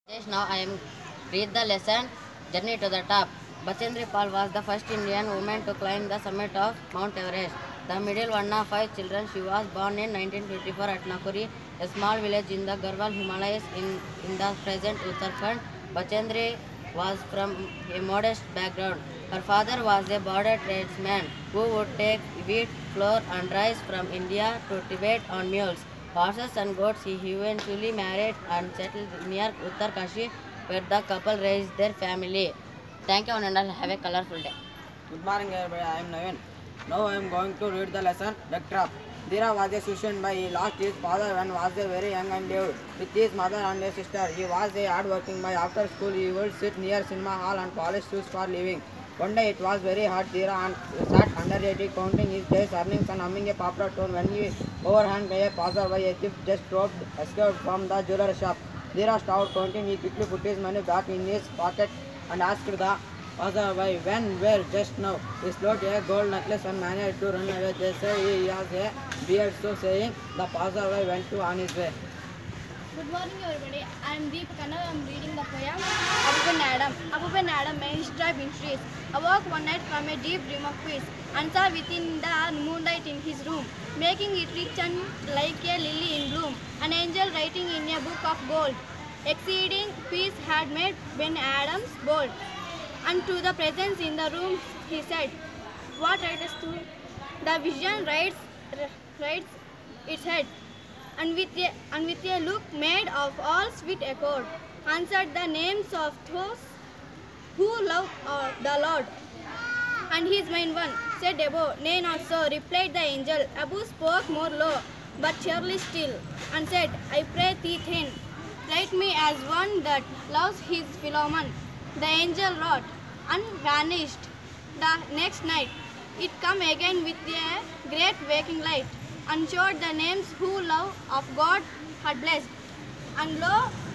Yes, now I am read the lesson Journey to the Top. Bachendri Pal was the first Indian woman to climb the summit of Mount Everest. The middle one of five children, she was born in 1924 at Nakuri, a small village in the Garhwal Himalayas in the present Uttarakhand. Bachendri was from a modest background. Her father was a border tradesman who would take wheat, flour and rice from India to Tibet on mules. Horses and goats. He eventually married and settled near Uttarkashi, where the couple raised their family. Thank you and all. Have a colorful day. Good morning, everybody. I am Navin. Now I am going to read the lesson Backdrop. Dira was a student by he lost his father when was a very young and lived with his mother and a sister. He was a hard-working boy. After school, he would sit near cinema hall and polish shoes for living. One day it was very hot. Dira and sat under a tree counting his days earnings and humming a popular tune. When he overhung by a passerby, a thief just escaped from the jeweler shop. Dira stopped counting. He quickly put his money back in his pocket and asked the passerby when, where, just now. He slowed a gold necklace and managed to run away. They say he has a beard, so saying, the passerby went on his way. Good morning, everybody. I am Deepakana. I am reading the poem Abuben Adam. Abuben Adam may his tribe in trees. Awoke one night from a deep dream of peace and saw within the moonlight in his room, making it rich and like a lily in bloom. An angel writing in a book of gold. Exceeding peace had made Ben Adams bold. And to the presence in the room, he said, "What writest thou?" The vision rides its head, and with a look made of all sweet accord, answered the names of those who love the Lord. And his main one said above, "Nay, not so," replied the angel. Abu spoke more low, but cheerily still, and said, "I pray thee then, write me as one that loves his Philemon." The angel wrote and vanished. The next night it come again with a great waking light, and showed the names who love of God had blessed. And lo,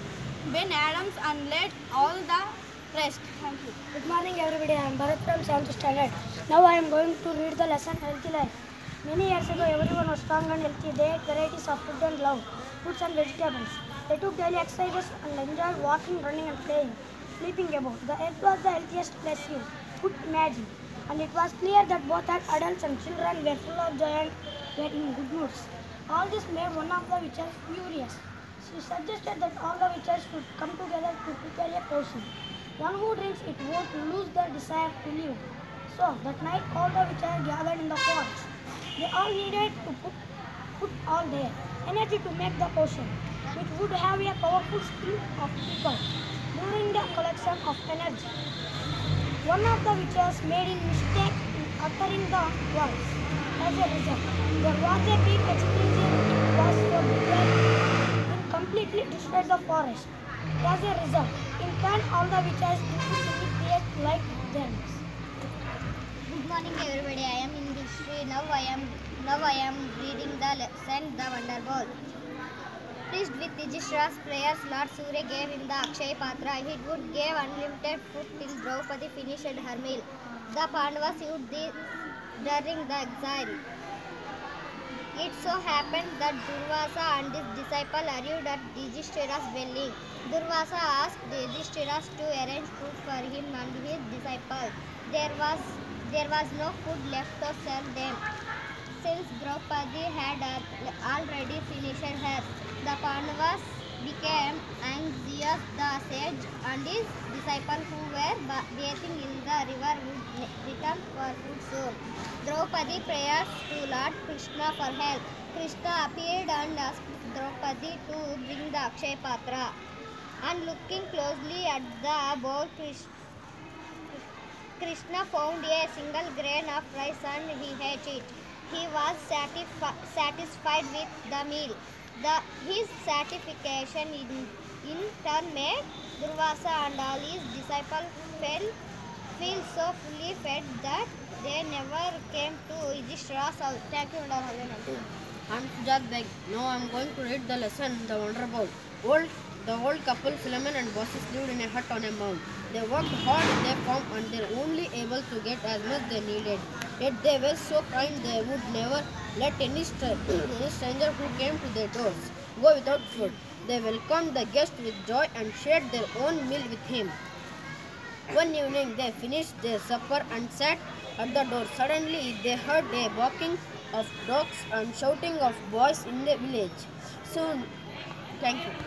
Ben Adams and led all the rest. Thank you. Good morning, everybody. I am Bharat from 7th standard. Now I am going to read the lesson Healthy Life. Many years ago, everyone was strong and healthy. They ate varieties of food and loved fruits and vegetables. They took daily exercises and enjoyed walking, running and playing, sleeping about. The earth was the healthiest place you could imagine. And it was clear that both adults and children were full of joy and were in good moods. All this made one of the witches furious. She suggested that all the witches should come together to prepare a potion. One who drinks it would lose their desire to live. So that night all the witches gathered in the forest. They all needed to put all their energy to make the potion, which would have a powerful skill of people during the collection of energy. One of the witches made a mistake in uttering the words. As a result, there was a big explosion. It was so big that it completely destroyed the forest. As a result, in turn, all the witches instantly create like them. Good morning, everybody. I am in history. Now I am reading the lesson The Wonder Bowl. Pleased with Yudhishthira's prayers, Lord Surya gave him the Akshaya Patra. He would give unlimited food till Draupadi finished her meal. The Pandavas used this during the exile. It so happened that Durvasa and his disciple arrived at Yudhishthira's dwelling. Durvasa asked Yudhishthira to arrange food for him and his disciple. There was no food left to serve them, since Draupadi had already finished hers. The Pandavas became anxious. The sage and his disciple who were bathing in the river would return for food soon. Draupadi prayers to Lord Krishna for help. Krishna appeared and asked Draupadi to bring the Akshaya Patra. And looking closely at the bowl, Krishna found a single grain of rice and he ate it. He was satisfied with the meal. His satisfaction in turn made Durvasa and all his disciples feel so fully fed that they never came to Yudhishthira's house. Thank you and all have a nice day. I am Sujat Beg. Now I am going to read the lesson The Wonder Bowl. The old couple Philemon and Baucis lived in a hut on a mount. They worked hard in their farm and they were only able to get as much they needed. Yet they were so kind they would never let any stranger who came to their doors go without food. They welcomed the guest with joy and shared their own meal with him. One evening they finished their supper and sat at the door. Suddenly they heard a barking of dogs and shouting of boys in the village. Soon, thank you.